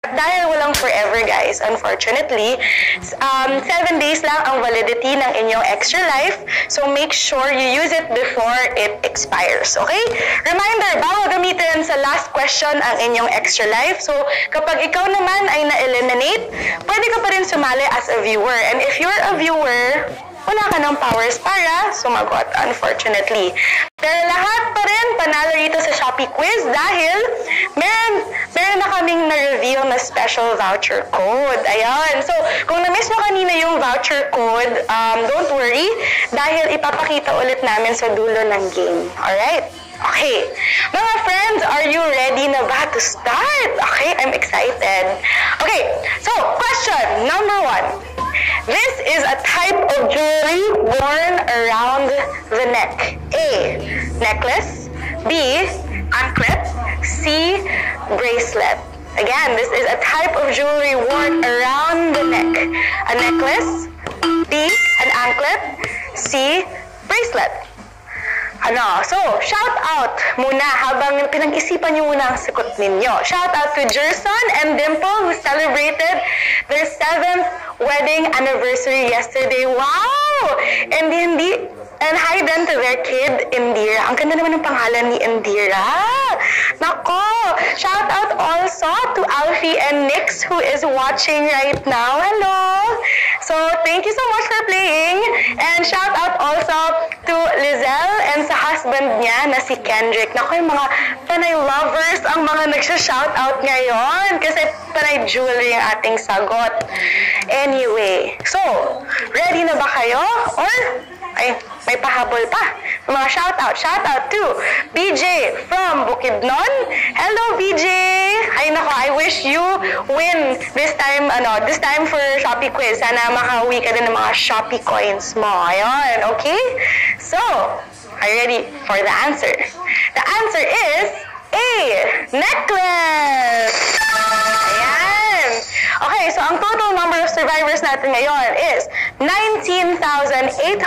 Dahil walang forever guys, unfortunately, 7 days lang ang validity ng inyong extra life. So make sure you use it before it expires, okay? Reminder, bawal gamitin sa last question ang inyong extra life. So kapag ikaw naman ay na-eliminate, pwede ka pa rin sumali as a viewer. And if you're a viewer, wala ka ng powers para sumagot, unfortunately. Pero lahat pa rin panalo rito sa Shopee quiz dahil meron na kaming na-reveal na special voucher code. Ayan. So, kung na-miss nyo kanina yung voucher code, don't worry dahil ipapakita ulit namin sa dulo ng game. Alright? Okay. Mga friends, are you ready na ba to start? Okay, I'm excited. Okay, so question number 1. This is a type of jewelry worn around the neck. A. Necklace. B. Anklet. C. Bracelet. Again, this is a type of jewelry worn around the neck. A necklace. B. An anklet. C. Bracelet. So, shout out muna habang pinag-isipan nyo muna ang sagot ninyo. Shout out to Jerson and Dimple who celebrated their 7th wedding anniversary yesterday. Wow! And hi then to their kid, Indira. Ang ganda naman ng pangalan ni Indira. Nako! Shout out also to Alfie and Nix who is watching right now. Hello! So, thank you so much for playing. And shout out also to Lizelle and sa husband niya na si Kendrick. Nako, yung mga panay lovers ang mga nagsha-shout out ngayon kasi panay jewelry ang ating sagot. Anyway, so, ready na ba kayo? Or, may pahabol pa. Mga shout out to BJ from Bukidnon. Hello BJ. Ay nako, I wish you win this time for Shopee quiz. Sana makauwi ka din ng mga Shopee coins mo. Ayun, okay? So, are you ready for the answer? The answer is A. Necklace. Ayan. Okay, so ang total number of survivors natin ngayon is 19,814.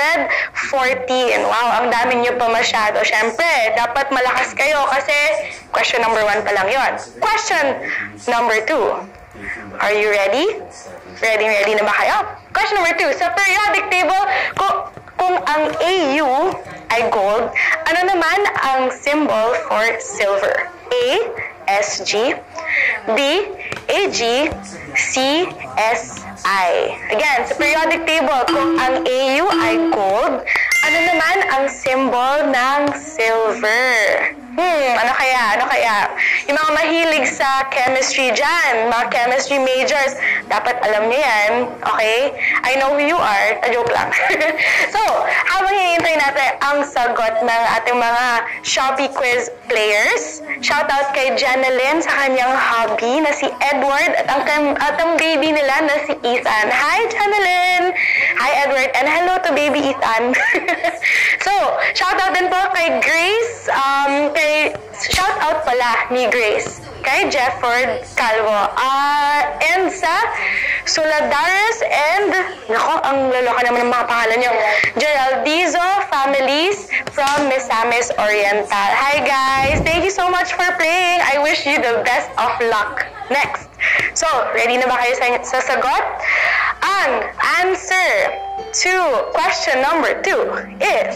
Wow, ang dami nyo pa masyado. Siyempre, dapat malakas kayo kasi question number 1 pa lang yon. Question number 2. Are you ready? Ready na ba kayo? Question number 2. Sa periodic table, kung ang AU ay gold, ano naman ang symbol for silver? A. SG. B. AG. C. SI. Again, sa periodic table, kung ang AU ay gold, ano naman ang symbol ng silver? Ano kaya? Yung mga mahilig sa chemistry dyan, mga chemistry majors, dapat alam niyo yan, okay? I know who you are, joke lang. So, habang hihintay natin ang sagot ng ating mga Shopee quiz players, shoutout kay Janelyn sa kanyang hobby na si Edward at ang baby nila na si Ethan. Hi, Janelyn! Hi, Edward, and hello to baby Ethan. So, shoutout din po kay Grace, shout out pala ni Grace kay Jefford Calvo and sa Suladares and nako, ang loloka naman ng mga pangalan nyo, Geraldizo families from Misamis Oriental. Hi guys, thank you so much for playing. I wish you the best of luck. Next, so ready na ba kayo sa sagot? Ang answer to question number 2 is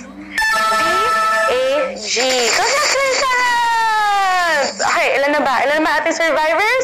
B-A-G. Congratulations! Okay, ilan na ba? Ilan na ating survivors?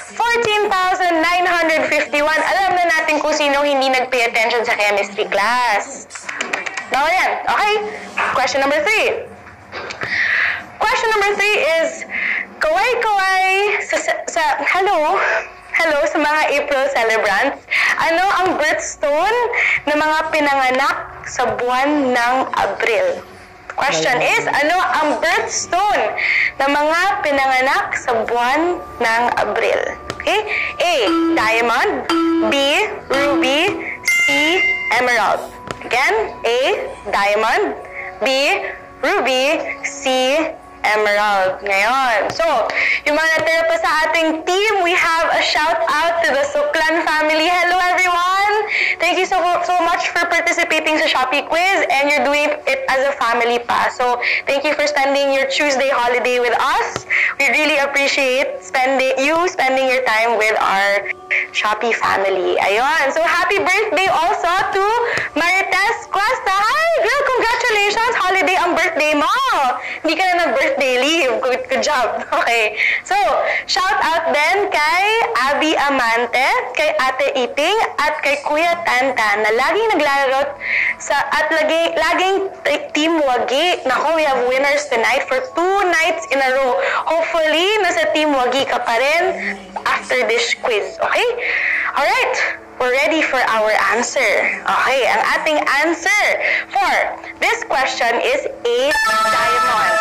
14,951. Alam na natin kung sino hindi nag-pay attention sa chemistry class. Now, yan. Okay? Question number 3. Question number 3 is, kaway-kaway Hello sa mga April celebrants. Ano ang birthstone ng mga pinanganak sa buwan ng Abril? Question is, ano ang birthstone ng mga pinanganak sa buwan ng Abril? Okay? A. Diamond. B. Ruby. C. Emerald. Again, A. Diamond. B. Ruby. C. Emerald. Ngayon. So, yung mga natira pa sa ating team, we have a shout out to the Suklan family. Hello everyone! Thank you so much for participating sa Shopee quiz and you're doing it as a family pa. So, thank you for spending your Tuesday holiday with us. We really appreciate spending your time with our Shopee family. Ayun. So, happy birthday also to Marites Cuesta. Hi, girl! Congratulations! Holiday ang birthday mo! Hindi ka na nag-birthday leave. Good job. Okay. So, shout out din kay Abby Amante, kay Ate Iping, at kay Kuya Tantan na laging naglalaro at laging Team Wagi. Nako, we have winners tonight for 2 nights in a row. Hopefully, nasa Team Wagi ka pa rin after this quiz. Okay? Alright. We're ready for our answer. Okay, ang ating answer for this question is 8 diamonds.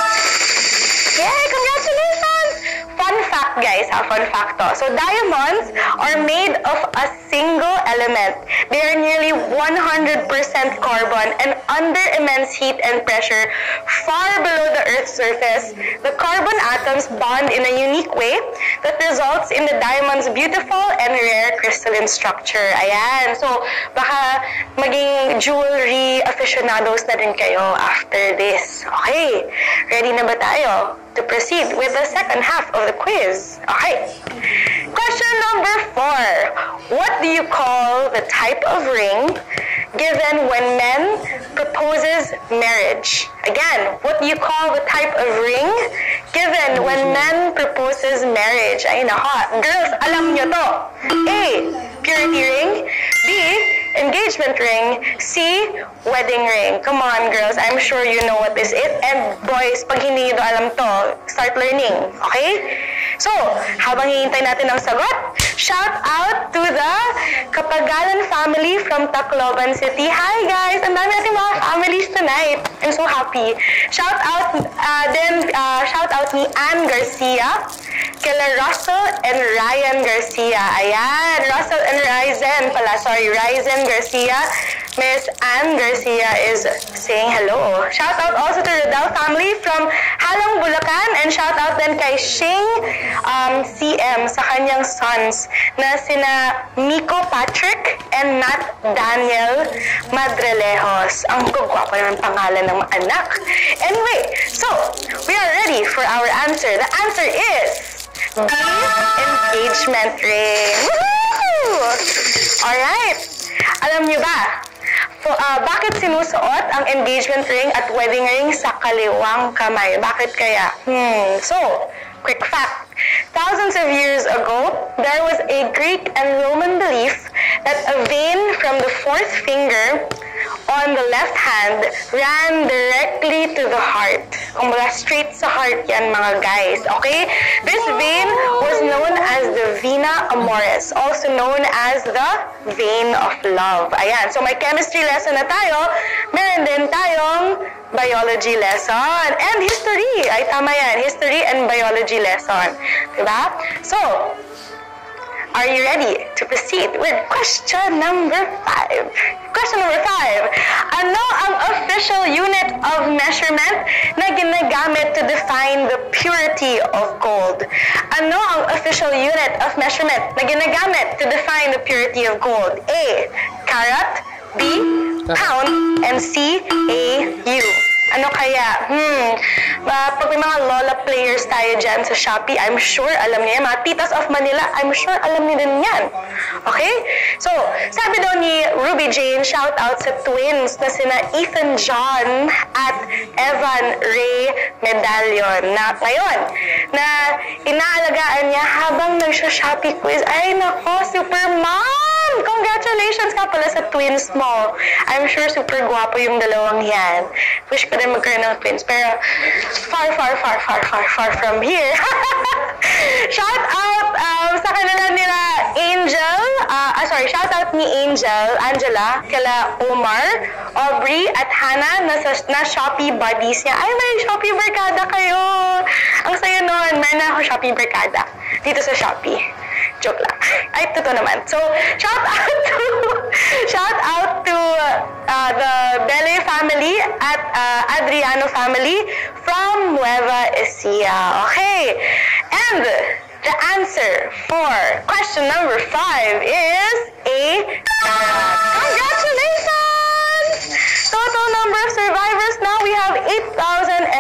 Yay! Congratulations! Fun fact, guys. Fun fact to. So, diamonds are made of a single element. They are nearly 100% carbon and under immense heat and pressure far below the Earth's surface. The carbon atoms bond in a unique way that results in the diamond's beautiful and rare crystalline structure. Ayan. So, baka maging jewelry aficionados na rin kayo after this. Okay. Ready na ba tayo to proceed with the second half of the quiz? Okay. Question number 4. What do you call the type of ring given when men proposes marriage? Again, what do you call the type of ring given when men proposes marriage? Ay nako, girls, alam nyo to. A, purity ring. B, engagement ring. C, wedding ring. Come on, girls. I'm sure you know what this is. And boys, pag hindi nyo alam to, start learning. Okay? So, habang hihintay natin ang sagot, shout out to the Kapagalan family from Tacloban City. Hi, guys! Ang dami natin mga families tonight. I'm so happy. Shout out ni Ann Garcia, kila Russell and Ryan Garcia. Ayan, Russell and Ryzen pala. Sorry, Ryzen Garcia. Miss Ann Garcia is saying hello. Shout out also to Rodel family from Halong, Bulacan, and shout out din kay Shing CM sa kanyang sons na sina Miko Patrick and Nat Daniel Madrelejos. Ang gugwapo ng pangalan ng mga anak. Anyway, so we are ready for our answer. The answer is B, engagement ring. Woo! Alright. Alam niyo ba, bakit sinusuot ang engagement ring at wedding ring sa kaliwang kamay? Bakit kaya? So, quick fact. Thousands of years ago, there was a Greek and Roman belief that a vein from the fourth finger on the left hand ran directly to the heart. Kumbaga, straight sa heart yan, mga guys. Okay? This vein was known as the vena amoris, also known as the vein of love. Ayan. So, may chemistry lesson na tayo. Meron din tayong biology lesson. And history. Ay, tama yan. History and biology lesson. Diba? So, are you ready to proceed with question number 5? Question number 5. Ano ang official unit of measurement na ginagamit to define the purity of gold? Ano ang official unit of measurement na ginagamit to define the purity of gold? A, carat. B, pound. And C, AU. Ano kaya? Pag may mga Lola players tayo dyan sa Shopee, I'm sure alam niya. Mga titas of Manila, I'm sure alam niya din yan. Okay? So, sabi daw ni Ruby Jane, shout out sa twins na sina Ethan John at Evan Ray Medallion. Na ngayon, na inaalagaan niya habang nag-Shopee quiz. Ay, nako, super mom! Congratulations ka pala sa twins mo. I'm sure super gwapo yung dalawang yan. Wish ko din magkaroon ng twins. Pero far from here. Shout out sa kanila nila Angel. Shout out ni Angela, kala Omar, Aubrey, at Hannah na Shopee buddies niya. Ay, may Shopee barkada kayo. Ang saya nun. Meron na ako Shopee barkada dito sa Shopee. Joke lang. Ay, totoo naman. So, shout out to the Bele family at Adriano family from Nueva Ecija. Okay. And the answer for question number 5 is A. Congratulations!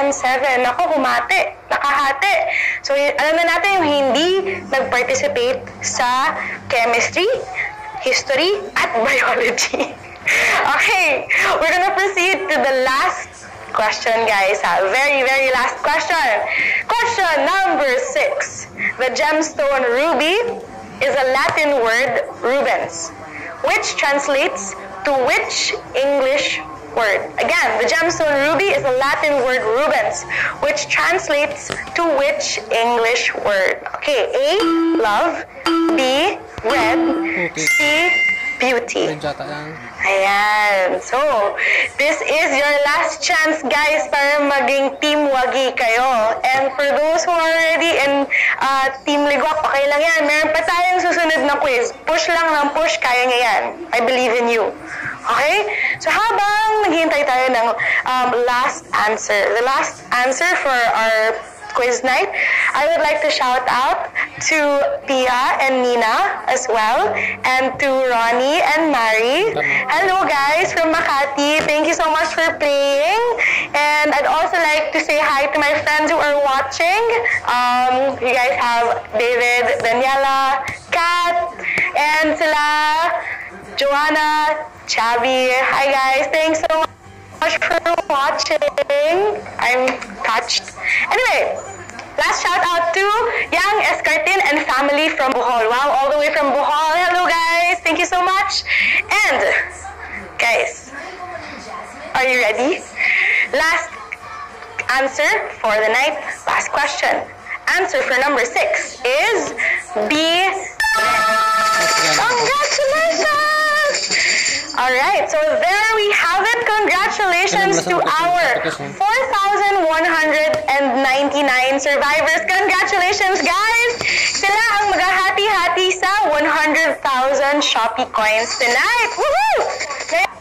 times 7. Ako, humati. Nakahati. So, alam na natin yung hindi nag-participate sa chemistry, history, at biology. Okay, we're gonna proceed to the last question, guys. Very, very last question. Question number 6. The gemstone ruby is a Latin word, rubens, which translates to which English word? Again, the gemstone ruby is a Latin word, rubens, which translates to which English word? Okay, A, love, B, red, C, beauty. Ayan. So, this is your last chance, guys, para maging Team Wagi kayo. And for those who are already in Team Ligwak, okay lang yan. Meron pa tayong susunod na quiz. Push lang ng push, kaya niya yan. I believe in you. Okay? So, habang naghihintay tayo ng last answer, the last answer for our quiz night, I would like to shout out to Pia and Nina as well, and to Ronnie and Mari. Hello guys from Makati. Thank you so much for playing. And I'd also like to say hi to my friends who are watching. You guys have David, Daniela, Kat, and sila, Joanna, Chavi. Hi guys. Thanks so much for watching. I'm touched. Anyway, last shout out to Yang Escartin and family from Bohol. Wow, all the way from Bohol. Hello guys, thank you so much. And guys, are you ready? Last answer for the night, last question. Answer for number 6 is B. Congratulations! Alright, so there we have it. Congratulations to our 4,199 survivors. Congratulations, guys! Sila ang maghahati-hati sa 100,000 Shopee coins tonight. Woohoo!